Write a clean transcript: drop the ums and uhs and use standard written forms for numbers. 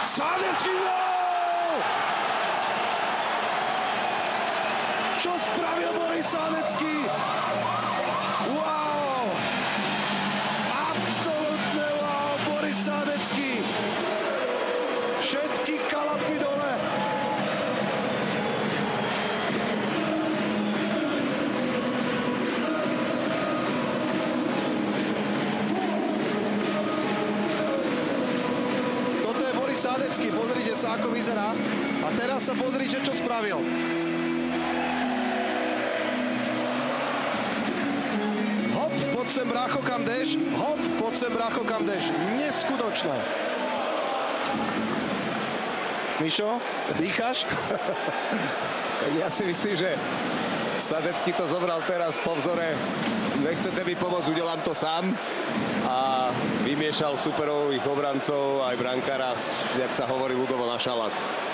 Sádecký gól! Čo spravil Boris Sádecký? Wow! Absolutné wow, Boris Sádecký. Všetky kalapy dole. Toto je Boris Sádecký, pozrite sa, ako vyzerá. A teraz sa pozrite, čo spravil. Hop, poď sem, brácho, kam jdeš? Hop, poď sem, brácho, kam jdeš? Neskutočné. Mišo, dýcháš? Ja si myslím, že Sádecký to zobral teraz po vzore. Nechcete mi pomôcť, udelám to sám. A vymiešal superových obrancov aj brankára, jak sa hovorí ľudovo, na šalát.